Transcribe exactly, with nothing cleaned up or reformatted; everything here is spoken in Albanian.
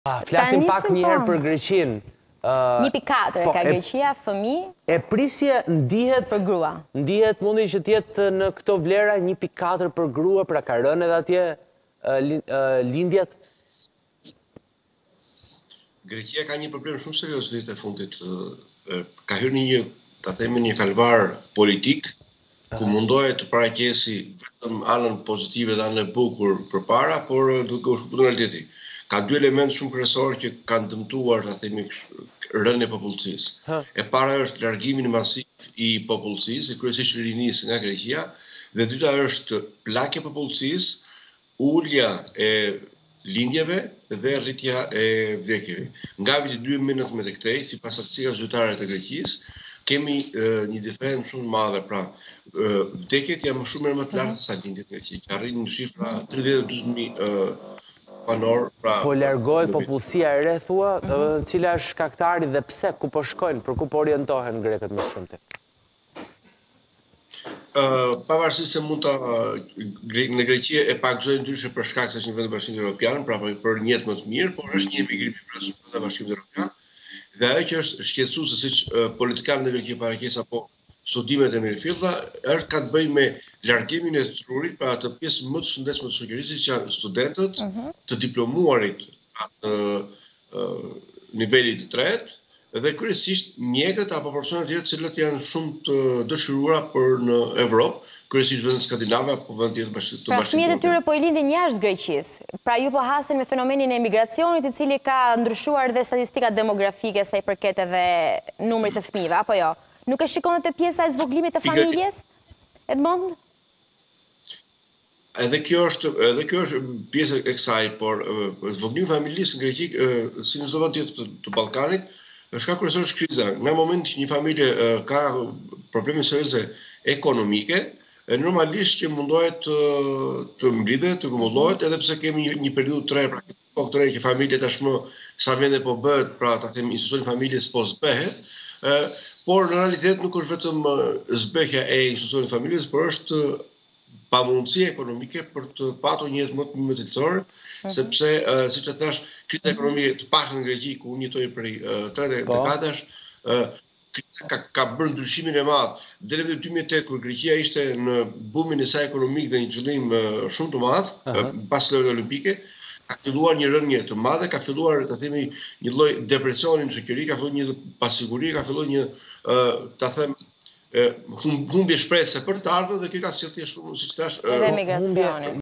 Flasim pak njëherë për Greqinë. një pikë katër ka Greqia, fëmijë. E prisje ndihet për grua. Ndihet mundi që t'jetë në këto vlera një pikë katër për grua, pra ka rënë edhe atje lindjet? Greqia ka një problem shumë serioz vitet e fundit. Ka hyrë në një, ta themi, një kalvar politik, ku mundohet të paraqesi vetëm anën pozitive dhe anën e bukur përpara, por duke u shkëputur realiteti. Ka dy elementë shumë kryesorë që kanë dëmtuar, ta themi, rënien e popullsisë. E para është largimi masiv i popullsisë, kryesisht rinisë nga Greqia, dhe e dyta është plakja e popullsisë, ulja e lindjeve dhe rritja e vdekjeve. Nga viti dy mijë e nëntëmbëdhjetë këtej, sipas statistikave zyrtare të Greqisë, kemi një diferencë shumë të madhe, pra vdekjet janë më shumë më të larta se sa lindjet në Greqi, që arrin në shifra tridhjetë e dy mijë banor. Po largohet popullsia e re, thua, cila është shkaktari dhe pse, ku po shkojnë, për ku po orientohen grekët më shumë ti? Pavarësisht se mund ta në Greqi e paguzojnë ndryshe për shkak se është një vend i Bashkimit Evropian, pra për një jetë më të mirë, por është një emigrim i brendshëm të Bashkimit Evropian. Dhe ajo që është shqetësuese, siç politikanët e Greqisë paraqesin apo studimet e mirëfillta, është ka të bëjë me largimin e trurit, pra atë pjesë më të shëndetshme të shoqërisë që janë studentët, të diplomuarit atë nivelit të tretë, dhe kryesisht mjekët apo profesionet tjerë të cilët janë shumë të dëshiruara për në Evropë, kryesisht vendet skandinave apo vendet tjetër të Bashkimit. Pra fëmijët e tyre po i lindin jashtë Greqisë. Pra ju po hasin me fenomenin e emigracionit, i cili ka ndryshuar dhe statistikat demografike sa i përket edhe numrit të fëmijëve, apo jo? Nuk e shikon të pjesa e zvoglimit të familjes? Edmond? Edhe kjo është edhe kjo është pjesë e kësaj, por zvoglimi i familjes në Greqi, si në çdo vend tjetër të Ballkanit, është ka kryesor është kriza. Nga momenti që një familje ka probleme serioze ekonomike, normalisht që mundohet të mblidhet, të grumbullohet, edhe pse kemi një periudhë të re, pra po të re që familja tashmë sa vende po bëhet, pra ta them institucioni familjes po zbehet, por në realitet nuk është vetëm zbehja e institucionit familjes, por është pamundësia ekonomike për të patur një jetë më të mëtetësore, sepse, siç e thash, kriza ekonomike të paktën në Greqi, ku unë jetoj prej tre dekadash, kriza ka, ka bërë ndryshimin e madh. Deri në dy mijë e tetë, kur Greqia ishte në bumin e saj ekonomik dhe një zhvillim shumë të madh, pas lojëve olimpike, ka filluar një rënje të madhe, ka filluar të themi një lloj depresioni në shoqëri, ka filluar një pasiguri, ka filluar një, ta them, humbje shpresë për të ardhmen, dhe kjo ka sjellë shumë, siç thash, edhe migracioni.